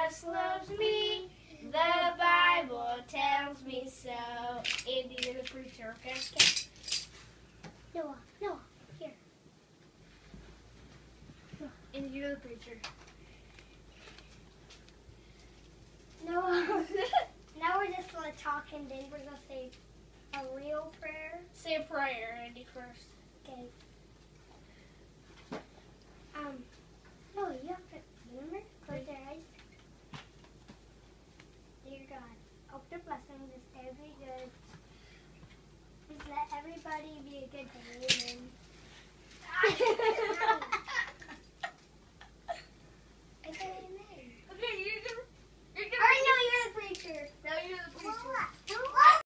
Jesus loves me. The Bible tells me so. Andy, you're the preacher, okay? Noah, here. Andy, you're the preacher. Noah. Now we're just going to talk and then we're going to say a real prayer. Say a prayer, Andy, first. Okay. No, you have to, remember? Close your eyes. Dear God, hope the blessings this day be good. Please let everybody be a good day. Amen.